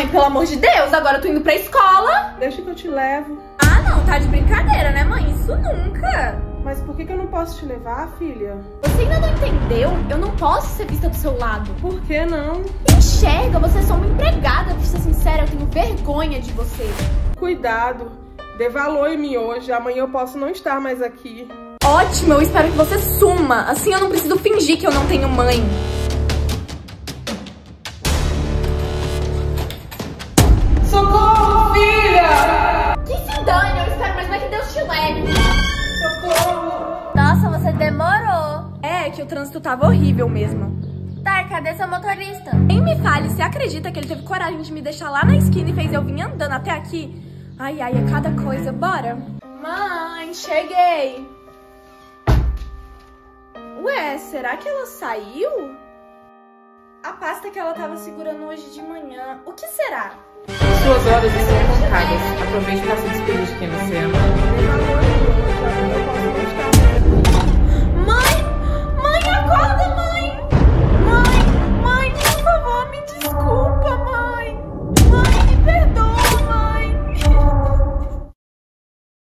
Mãe, pelo amor de Deus, agora eu tô indo pra escola. Deixa que eu te levo. Ah, não, tá de brincadeira, né, mãe? Isso nunca. Mas por que eu não posso te levar, filha? Você ainda não entendeu? Eu não posso ser vista do seu lado. Por que não? Enxerga, você é só uma empregada. Pra ser sincera, eu tenho vergonha de você. Cuidado. Dê valor em mim hoje. Amanhã eu posso não estar mais aqui. Ótimo, eu espero que você suma. Assim eu não preciso fingir que eu não tenho mãe. Socorro, filha! Que se dane, eu espero, mas vai que Deus te leve. Socorro! Nossa, você demorou. É, que o trânsito tava horrível mesmo. Tá, cadê seu motorista? Nem me fale, você acredita que ele teve coragem de me deixar lá na esquina e fez eu vir andando até aqui? Ai, ai, é cada coisa. Bora. Mãe, cheguei. Ué, será que ela saiu? A pasta que ela tava segurando hoje de manhã, o que será? Suas horas estão contadas. Aproveite para se despedir de quem você ama. Dê valor em mim hoje. Amanhã